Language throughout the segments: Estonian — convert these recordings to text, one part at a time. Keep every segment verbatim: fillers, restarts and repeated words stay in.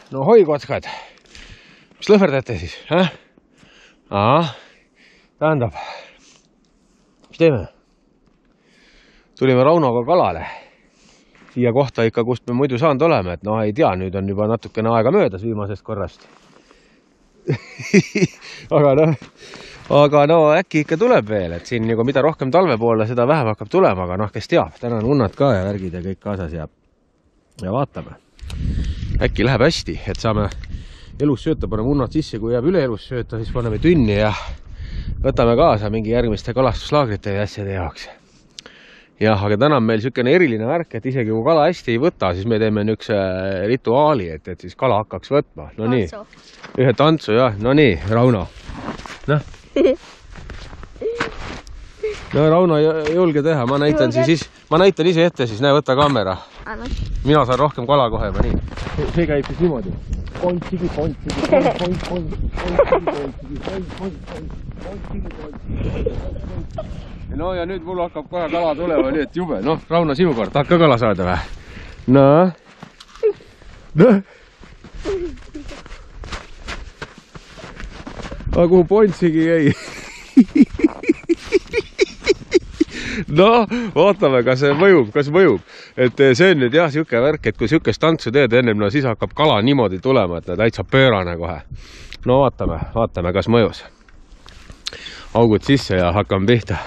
no hoi kotkad, mis lõhverdate siis, äh? Aa, tähendab, mis teeme? Tulime Raunoga kalale. Siia kohta ikka, kust me muidu saanud oleme, et noh, ei tea, nüüd on juba natukene aega möödas viimasest korrast. aga noh, aga no äkki ikka tuleb veel, et siin nagu mida rohkem talve poole, seda vähem hakkab tulema, aga noh, kes teab, täna on unnad ka ja värgid ja kõik kaasas ja, ja vaatame. Äkki läheb hästi, et saame elus sööta, paneme unnad sisse, kui jääb üle elus sööta, siis paneme tünni ja võtame kaasa mingi järgmiste kalastuslaagrite ja asjade jaoks. Jah, aga täna on meil niisugune eriline värk, et isegi kui kala hästi ei võta, siis me teeme niisuguse rituaali, et, et siis kala hakkaks võtma. No nii, ühe tantsu, jah. No nii, Rauno. Noh. No Rauno ei julge teha, ma näitan siis, ma näitan ise ette, siis näe, võtta kaamera. Mina saan rohkem kala kohe, ma nii. See käib siis niimoodi. Pontsigi, pontsigi, pontsigi, pontsigi, pontsigi, pontsigi. No ja nüüd mul hakkab kohe kala tulema, nii et jube. Noh, Rauno, sinu kord, tahad ka kala saada või? No. No. Aga kuhu pontsigi jäi? No, vaatame, kas see mõjub, kas mõjub. Et see on nüüd jah, siuke värk, et kui siukest tantsu teed ennem, no siis hakkab kala niimoodi tulema, et täitsa pöörane kohe. No vaatame, vaatame, kas mõjus. Augud sisse ja hakkame pihta.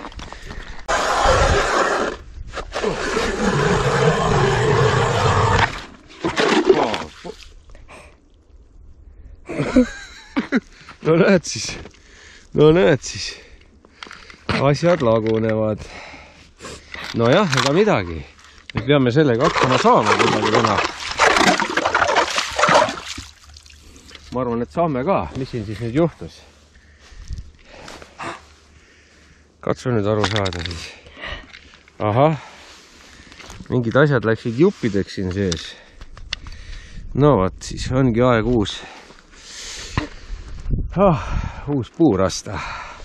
No näed siis, no näed siis, asjad lagunevad. No jah, ega midagi. Me peame sellega hakkama saama kuidagi täna. Ma arvan, et saame ka. Mis siin siis nüüd juhtus? Katsu nüüd aru saada siis. Ahah, mingid asjad läksid juppideks siin sees. No vaat siis ongi aeg uus. Ah, uus puurasta.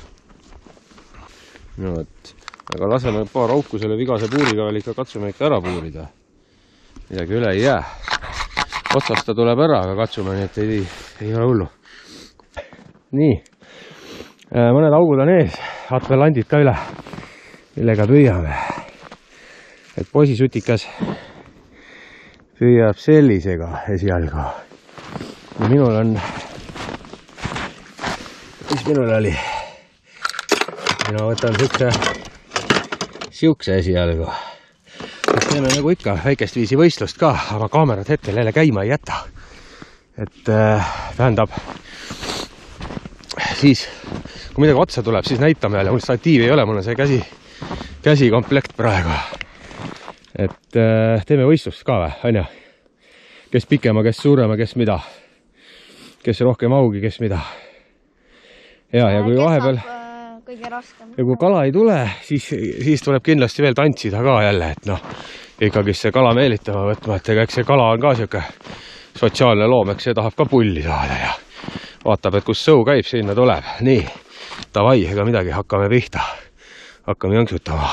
No võt, aga laseme paar auku selle vigase puuriga veel ikka, katsume ikka ära puurida. Midagi üle ei jää. Otsast ta tuleb ära, aga katsume, nii et ei, ei ole hullu. Nii, mõned augud on ees, atmelandid ka üle, millega püüame. Et poisisutikas püüab sellisega esialgu. Ja minul on mis minul oli? Mina võtan siukse, siukse esialgu. Teeme nagu ikka väikest viisi võistlust ka, aga kaamerad hetkel jälle käima ei jäta. Et äh, tähendab, siis kui midagi otsa tuleb, siis näitame jälle. Mul statiivi ei ole, mul on see käsi, käsi komplekt praegu. Et äh, teeme võistlust ka või, on ja? Kes pikema, kes suurema, kes mida? Kes rohkem augi, kes mida? Ja, ja kui vahepeal ja kui kala ei tule, siis, siis tuleb kindlasti veel tantsida ka jälle, et noh, ikkagi see kala meelitama võtma, et ega eks see kala on ka siuke sotsiaalne loom, eks see tahab ka pulli saada ja vaatab, et kus sõu käib, sinna tuleb. Nii, davai, ega midagi, hakkame pihta, hakkame jõnksutama.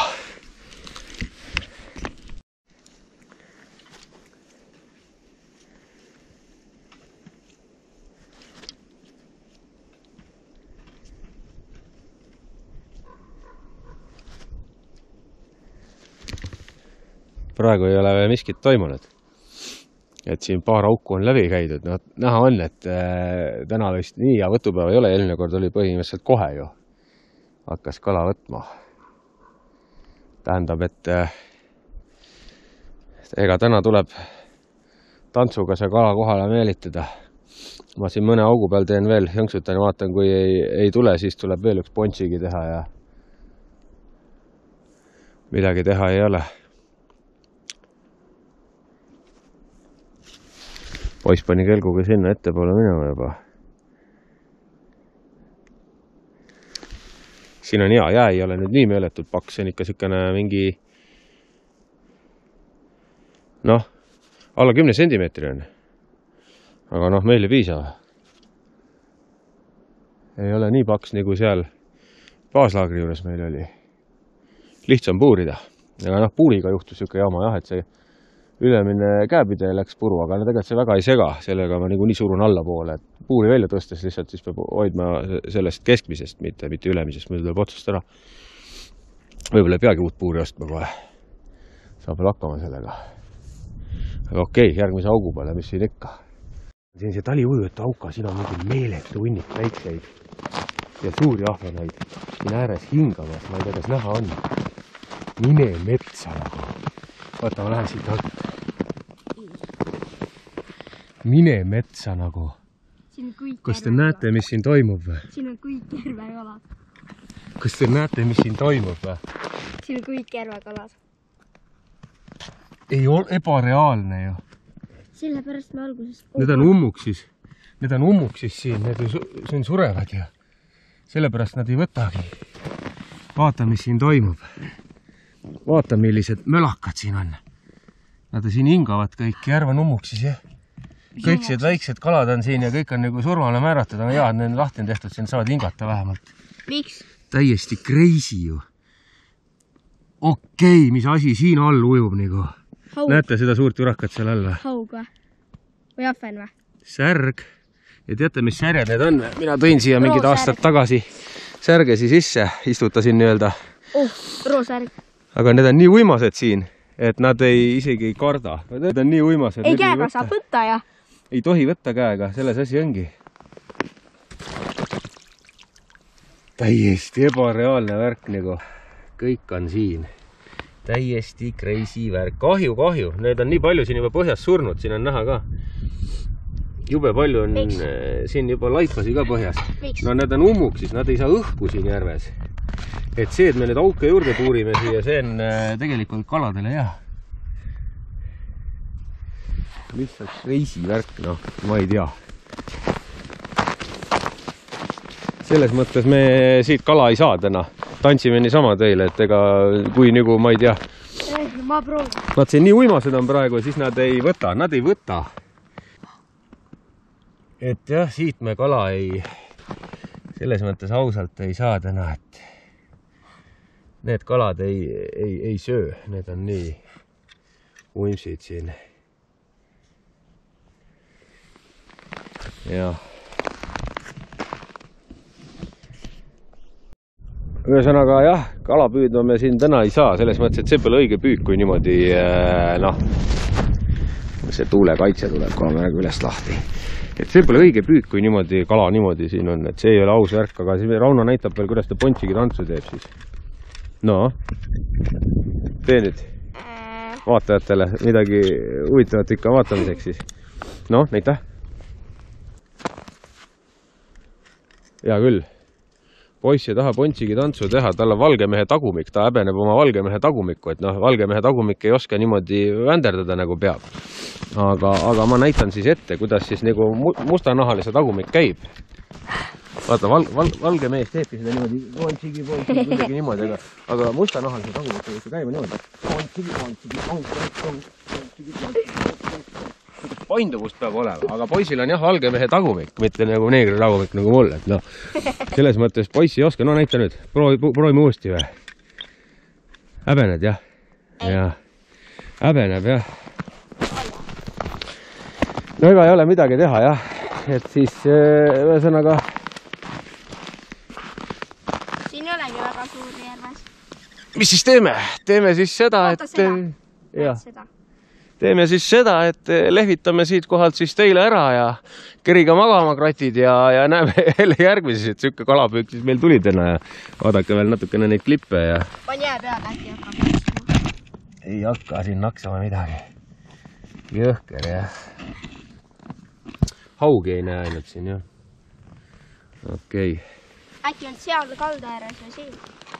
Praegu ei ole miskit toimunud. Et siin paar auku on läbi käidud. No, näha on, et äh, täna vist nii ja võtupäeva ei ole. Eelmine kord oli põhimõtteliselt kohe ju. Hakkas kala võtma. Tähendab, et äh, ega täna tuleb tantsuga see kala kohale meelitada. Ma siin mõne augu peal teen veel jõnksutan ja vaatan, kui ei, ei tule, siis tuleb veel üks pontsigi teha ja midagi teha ei ole. Poiss pani kelguga sinna ettepoole minema juba. Siin on hea, jää ei ole nüüd nii meeletult paks, see on ikka siukene mingi noh, alla kümne sentimeetri on. Aga noh, meil ei piisa. Ei ole nii paks, nagu seal baaslaagri juures meil oli. Lihtsam puurida. Aga noh, puuriga juhtus siuke jama jah, et see ülemine käepide läks puru, aga tegelikult see väga ei sega, sellega ma niikuinii surun allapoole, et puuri välja tõstes lihtsalt siis peab hoidma sellest keskmisest, mitte, mitte ülemisest, muidu tuleb otsast ära. Võib-olla ei peagi uut puuri ostma kohe. Saab veel hakkama sellega. Aga okei, järgmise augu peale, mis siin ikka. Siin see taliujujate auka, siin on mingi meeletu hunnik väikseid ja suuri ahvenaid. Siin ääres hingamas, ma ei tea, kas näha on. Mine metsa nagu. Vaata, ma lähen siit alt. Mine metsa nagu. Kas te näete, mis siin toimub või? Siin on kõik järvekalad. Kas te näete, mis siin toimub või? Siin on kõik järvekalad. Ei ole ebareaalne ju. Sellepärast me alguses... Need on ummuksis. Need on ummuksis siin. Need ju siin surevad ju. Sellepärast nad ei võtagi. Vaata, mis siin toimub. Vaata, millised mölakad siin on. Nad siin hingavad kõik. Järv on ummuksis, jah. Kõik need väiksed kalad on siin ja kõik on nagu surmale määratud. Aga jaa, need lahti on tehtud, siin saavad hingata vähemalt. Miks? Täiesti crazy ju. Okei, mis asi siin all ujub nagu. Haug. Näete seda suurt jurakat seal all? Haug või? Või ahven või? Särg. Ja teate, mis särjad need on? Mina tõin siia mingid aastad tagasi särgesi sisse, istutasin nii-öelda. Oh, roosärg. Aga need on nii uimased siin, et nad ei, isegi ei karda. Need on nii uimased. Ei käega saab võtta ja? Ei tohi võtta käega, selles asi ongi. Täiesti ebareaalne värk nagu. Kõik on siin. Täiesti crazy värk. Kahju, kahju. Need on nii palju siin juba põhjas surnud. Siin on näha ka. Jube palju on Miks? Siin juba laipasi ka põhjas. Miks? No need on ummuksis. Nad ei saa õhku siin järves. Et see, et me need auke juurde puurime siia, see on tegelikult kaladele hea. Lihtsalt crazy värk, noh, ma ei tea. Selles mõttes me siit kala ei saa täna. Tantsime nii sama teile, et ega kui nagu, ma ei tea. Ma proovin. Nad siin nii uimased on praegu, siis nad ei võta. Nad ei võta. Et jah, siit me kala ei, selles mõttes ausalt ei saa täna, et need kalad ei, ei, ei söö. Need on nii uimsid siin. Jah. Ühesõnaga jah, kala püüdma me siin täna ei saa, selles mõttes, et see pole õige püük, kui niimoodi, noh, see tuulekaitse tuleb kohe nagu üles lahti. Et see pole õige püük, kui niimoodi kala niimoodi siin on, et see ei ole aus värk, aga siin Rauno näitab veel, kuidas ta pontsigi tantsu teeb siis. No, tee nüüd vaatajatele midagi huvitavat ikka vaatamiseks siis. No, näita. Hea küll. Poiss ei taha pontsigi tantsu teha, tal on valge mehe tagumik, ta häbeneb oma valge mehe tagumikku, et noh, valge mehe tagumik ei oska niimoodi vänderdada nagu peab. Aga, aga ma näitan siis ette, kuidas siis nagu mustanahalise tagumik käib. Vaata, val, val, valge mees teebki seda niimoodi, pontsigi, pontsigi, kuidagi niimoodi, aga, aga mustanahalise tagumik ei käib niimoodi. Pontsigi, pontsigi, pontsigi, pontsigi, pontsigi. Painduvust peab olema, aga poisil on jah valge mehe tagumik, mitte nagu neegri tagumik nagu mul, et noh, selles mõttes poiss ei oska, no näita nüüd, proovi, proovime uuesti või? Häbened jah? Ja. Häbeneb jah. No ega ei ole midagi teha jah, et siis ühesõnaga. Siin ei olegi väga suur järves. Mis siis teeme? Teeme siis seda, Vaata et... seda. Ja. Seda. Teeme siis seda, et lehvitame siit kohalt siis teile ära ja keriga magama kratid ja, ja näeme jälle järgmises, et siuke kalapüük siis meil tuli täna ja vaadake veel natukene neid klippe ja... On jää peale äkki hakkama? Ei hakka siin naksama midagi. Jõhker jah. Haugi ei näe ainult siin jah. Okei. Äkki on seal kalda ääres või siin?